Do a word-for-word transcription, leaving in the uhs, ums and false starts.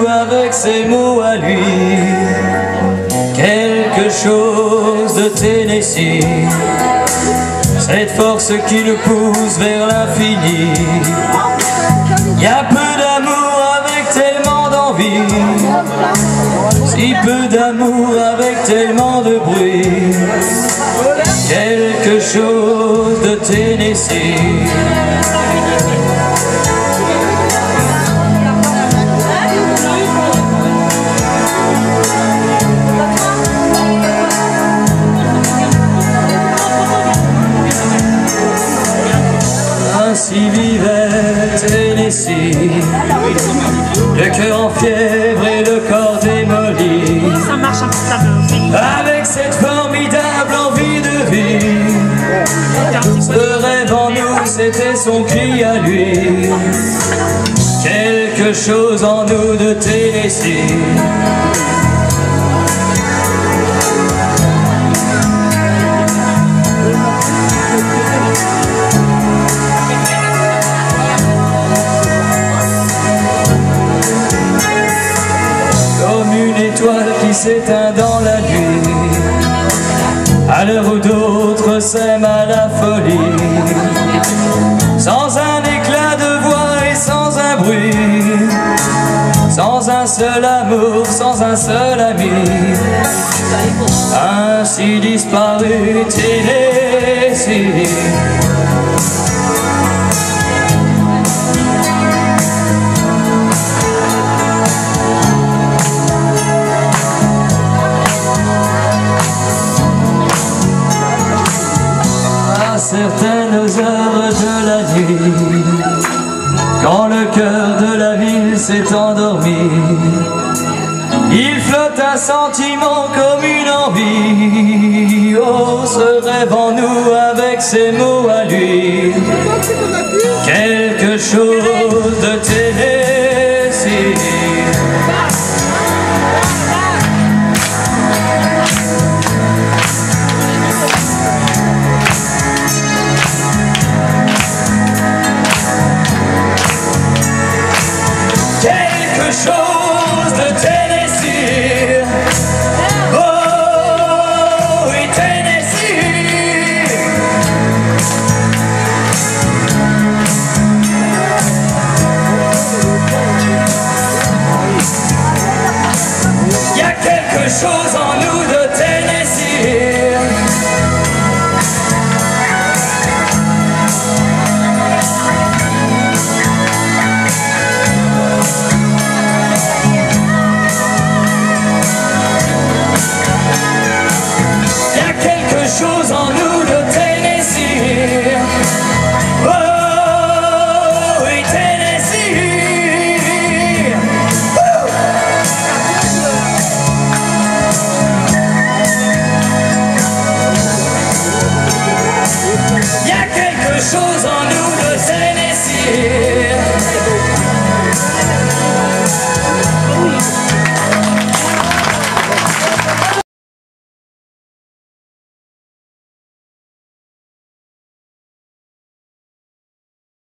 avec ses mots à lui. Quelque chose de Tennessee, cette force qui le pousse vers l'infini. Y a peu d'amour avec tellement d'envie, si peu d'amour avec tellement de bruit. Quelque chose de Tennessee. Ainsi vivait Tennessee, le cœur en fièvre et le corps démoli. Ça marche un peu, avec cette formidable envie de vie. Ce rêve en nous, c'était son cri à lui. Quelque chose en nous de Tennessee. Étoile qui s'éteint dans la nuit, à l'heure où d'autres s'aiment à la folie, sans un éclat de voix et sans un bruit, sans un seul amour, sans un seul ami. Ainsi disparu Tennessee. Certaines heures de la nuit, quand le cœur de la ville s'est endormi, il flotte un sentiment comme une envie. Oh, ce rêve en nous avec ses mots à lui, quelque chose